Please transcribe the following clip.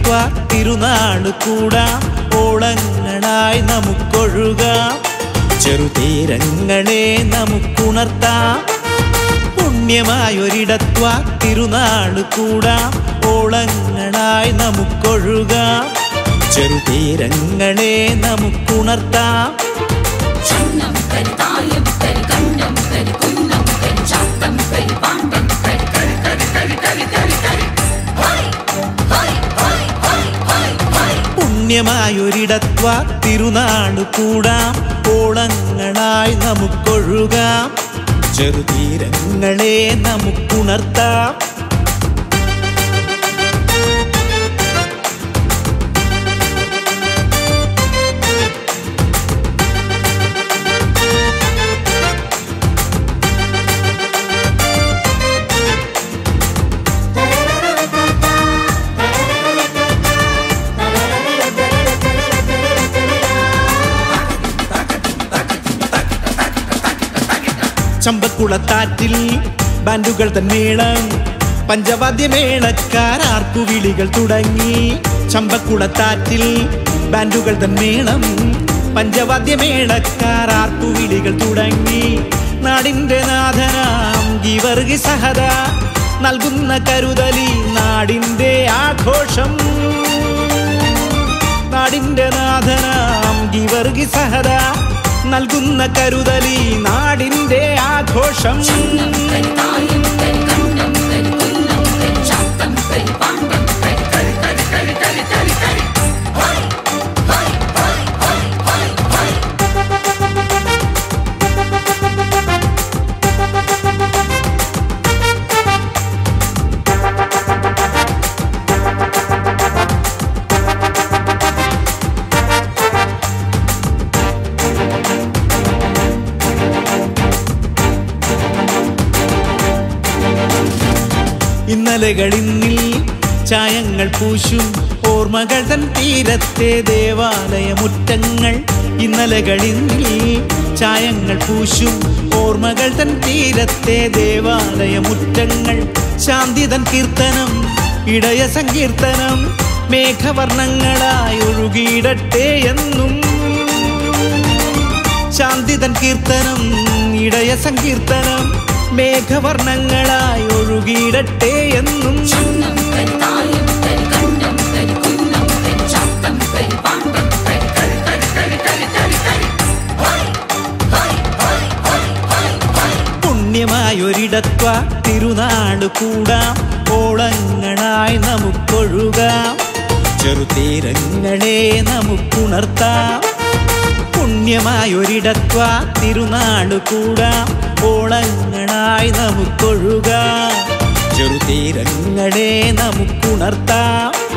തിരുനാളു കൂടാം, ഓളങ്ങളായി നമുക്കൊഴുകാം. ചെറുതീരങ്ങളെ നമുക്കുണർത്താം. പുണ്യമായൊരിടത്വാ തിരുനാളു കൂടാം, ഓളങ്ങളായി നമുക്കൊഴുകാം. ചെറുതീരങ്ങളെ നമുക്കുണർത്താം. പുണ്യമായൊരിടത്വാ തിരുനാളു കൂടാം, ഓളങ്ങളായി നമുക്കൊഴുകാം. ചെറുതീരങ്ങളെ നമുക്കുണർത്താം. ചമ്പക്കുളത്താറ്റിൽ ബാൻഡുകൾ തൻ മേളം, പഞ്ചവാദ്യമേളക്കാരാർപ്പുവിളികൾ തുടങ്ങി. ചമ്പക്കുളത്താറ്റിൽ ബാൻഡുകൾ തൻ മേളം, പഞ്ചവാദ്യമേളക്കാരാർപ്പുവിളികൾ തുടങ്ങി. നാടിൻ്റെ നാഥനാം ഗീവർഗി സഹദ നൽകുന്ന കരുതലി നാടിൻ്റെ ആഘോഷം. നാടിൻ്റെ നാഥനാം ഗീവർഗി സഹദ നൽകുന്ന കരുതലി നാടിൻ്റെ ആഘോഷം. ഇന്നലകളിന്നിൽ ചായങ്ങൾ പൂശും ഓർമ്മകൾ തൻ തീരത്തെ ദേവാലയമുറ്റങ്ങൾ. ഇന്നലകളിന്നിൽ ചായങ്ങൾ പൂശും ഓർമ്മകൾ തൻ തീരത്തെ ദേവാലയമുറ്റങ്ങൾ. ശാന്തി തൻ കീർത്തനം ഇടയ സങ്കീർത്തനം മേഘവർണ്ണങ്ങളായി ഒഴുകിയിടട്ടെ എന്നും. ശാന്തി തൻ കീർത്തനം ഇടയ സങ്കീർത്തനം മേഘവർണ്ണങ്ങളായി ഒഴുകിയിടട്ടെ എന്നും. പുണ്യമായൊരിടത്വാ തിരുനാളു കൂടാം, ഓളങ്ങളായി നമുക്കൊഴുകാം. ചെറുതീരങ്ങളെ നമുക്കുണർത്താം. പുണ്യമായൊരിടത്വാ തിരുനാളു കൂടാം, ഓളങ്ങളായി നമുക്കൊഴുകാം. ചെറുതീരങ്ങളെ നമുക്കുണർത്താം.